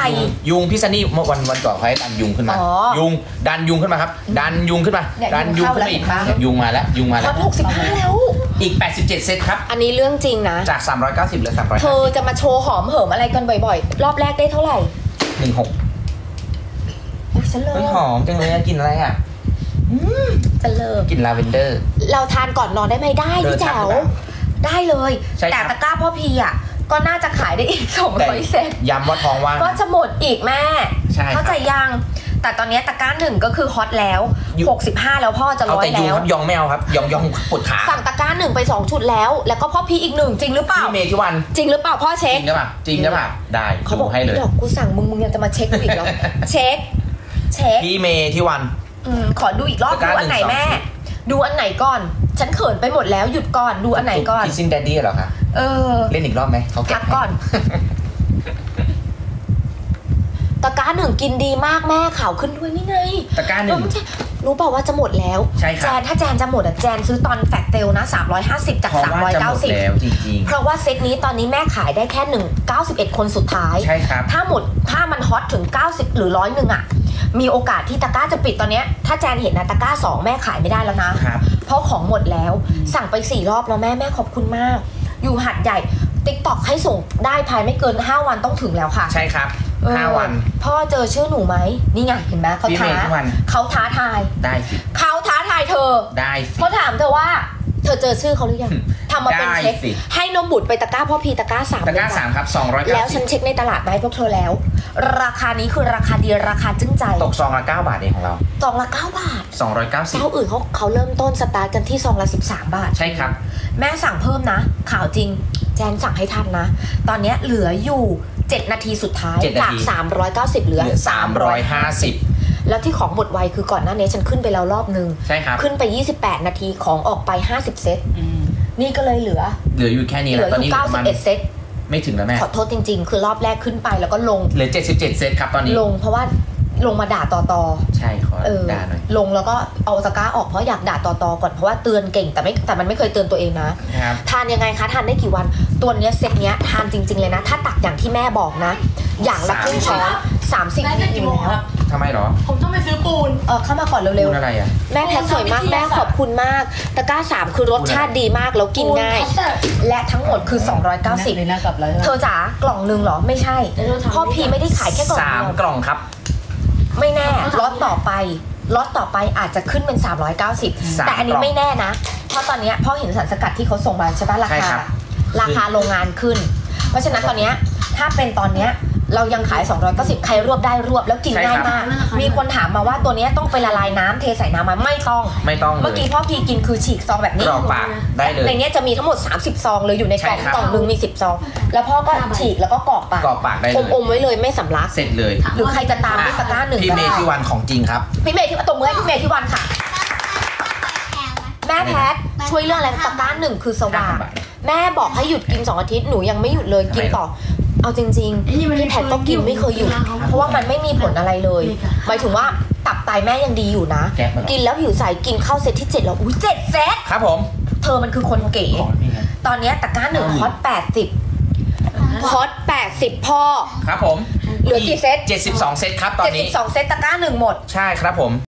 ยุงพี่ซันนี่เมื่อวันก่อนเขาให้ดันยุงขึ้นมายุงดันยุงขึ้นมาครับดันยุงขึ้นมาดันยุงขึ้นมาอีกยุงมาแล้วยุงมาแล้ว 65แล้วอีก87เซตครับอันนี้เรื่องจริงนะจาก390เหลือ300 เธอจะมาโชว์หอมเหิมอะไรกันบ่อยๆรอบแรกได้เท่าไหร่ 16ฉันเลยหอมจังเลยกินอะไรอ่ะจะเลิกกินลาเวนเดอร์เราทานก่อนนอนได้ไหมได้พี่แจ๋วได้เลยแต่ตะกร้าพ่อพีอ่ะก็น่าจะขายได้อีก200เซตย้ำว่าท้องว่างก็จะหมดอีกแม่เข้าใจยังแต่ตอนนี้ตะกร้า1ก็คือฮอตแล้ว65แล้วพ่อจะ100แล้วยองไม่เอาครับยองปวดขาสั่งตะกร้า1ไป2ชุดแล้วก็พ่อพีอีก1จริงหรือเปล่าพี่เมย์ที่วันจริงหรือเปล่าพ่อเช็คจริงหรือเปล่าจริงหรือเปล่าได้เขาบอกให้เลยเดี๋ยวกูสั่งมึงยังจะมาเช็คอีกเหรอเช็คพี่เมย์ที่วันขอดูอีกรอบดูอันไหนแม่ดูอันไหนก่อนฉันเขินไปหมดแล้วหยุดก่อนดูอันไหนก่อนพี่ซินแดดดี้เหรอคะเล่นอีกรอบไหมเขาพักก่อนตะกร้า1กินดีมากแม่ข่าวขึ้นด้วยนี่ไงตะกร้า1 รู้เปล่าว่าจะหมดแล้วใช่ครับแจนถ้าแจนจะหมดแจนซื้อตอนแฟกเซลนะ350จาก390 แล้วจริงๆเพราะว่าเซตนี้ตอนนี้แม่ขายได้แค่91คนสุดท้ายใช่ครับถ้าหมดถ้ามันฮอตถึง90หรือ100อ่ะมีโอกาสที่ตะกร้าจะปิดตอนนี้ถ้าแจนเห็นนะตะกร้า2แม่ขายไม่ได้แล้วนะเพราะของหมดแล้วสั่งไป4รอบแล้วแม่ขอบคุณมากอยู่หัดใหญ่ TikTok ให้ส่งได้ภายไม่เกิน5วันต้องถึงแล้วค่ะใช่ครับ5วันพ่อเจอชื่อหนูไหมนี่ไงเห็นไหมเขาท้าทายได้สิเขาท้าทายเธอได้สิเขาถามเธอว่าเธอเจอชื่อเขาหรือยังทำมาเป็นเช็คให้นมบุตรไปตะกร้าพ่อพีตะกร้า 3ครับ290 แล้วฉันเช็คในตลาดมาให้พวกเธอแล้วราคานี้คือราคาดีราคาจึ้งใจตกซองละ9 บาทเองของเราซองละ9 บาท 290 เจ้าอื่นเขาเริ่มต้นสตาร์ทกันที่ซองละ13 บาทใช่ครับแม่สั่งเพิ่มนะข่าวจริงแจนสั่งให้ทันนะตอนนี้เหลืออยู่7 นาทีสุดท้ายจาก390เหลือ350แล้วที่ของหมดไวคือก่อนหน้านี้ฉันขึ้นไปแล้วรอบนึงใช่ครับขึ้นไป28 นาทีของออกไป50เซตนี่ก็เลยเหลืออยู่แค่นี้แล้วตอนนี้ 91เซตไม่ถึงแล้วแม่ขอโทษจริงๆคือรอบแรกขึ้นไปแล้วก็ลงเหลือ77เซตครับตอนนี้ลงเพราะว่าลงมาด่าต่อใช่ขอด่าหน่อยลงแล้วก็เอาตะกร้าออกเพราะอยากด่าต่อก่อนเพราะว่าเตือนเก่งแต่มันไม่เคยเตือนตัวเองนะทานยังไงคะทานได้กี่วันตัวเนี้ยเซตเนี้ยทานจริงๆเลยนะถ้าตักอย่างที่แม่บอกนะอย่างละครึ่งช้อน30 นาทีแล้วทำไมหรอผมต้องไปซื้อปูนเข้ามาก่อนเร็วๆอะไรอ่ะแม่แพทสวยมากแม่ขอบคุณมากตะกร้า3คือรสชาติดีมากแล้วกินง่ายและทั้งหมดคือ290เธอจ๋ากล่องนึงเหรอไม่ใช่พ่อพีไม่ได้ขายแค่กล่องเดียว 3 กล่องครับไม่แน่ล็อตต่อไปอาจจะขึ้นเป็น390แต่อันนี้ไม่แน่นะเพราะตอนนี้พ่อเห็นสารสกัดที่เขาส่งมาใช่ปะราคาโรงงานขึ้นเพราะฉะนั้นตอนนี้ถ้าเป็นตอนนี้เรายังขาย290ใครรวบได้รวบแล้วกินง่ายมากมีคนถามมาว่าตัวนี้ต้องไปละลายน้ำเทใส่น้ำมาไม่ต้องเมื่อกี้พ่อพีกินคือฉีกซองแบบนี้กรอกปากได้เลยในนี้จะมีทั้งหมด30ซองเลยอยู่ในกล่องนึงมี10ซองแล้วพ่อก็ฉีกแล้วก็กรอกปากได้เลยอมไว้เลยไม่สำลักเสร็จเลยหรือใครจะตามที่ตะกร้า1 พี่เมย์ที่วันของจริงครับพี่เมย์ที่ตบมือให้พี่เมย์ที่วันค่ะแม่แพทช่วยเรื่องอะไรตะกร้า1คือสว่างแม่บอกให้หยุดกิน2 อาทิตย์หนูยังไม่หยุดเลยกินต่อเอาจริงๆพี่แพทก็กินไม่เคยหยุดเพราะว่ามันไม่มีผลอะไรเลยหมายถึงว่าตับไตแม่ยังดีอยู่นะกินแล้วผิวใสกินเข้าเซตที่7แล้ว7เซตครับผมเธอมันคือคนเก๋ตอนนี้ตะกร้า1ฮอต80ฮอต80พ่อครับผมเหลือกี่เซต 72เซตครับตอนนี้ 72เซตตะกร้า1หมดใช่ครับผม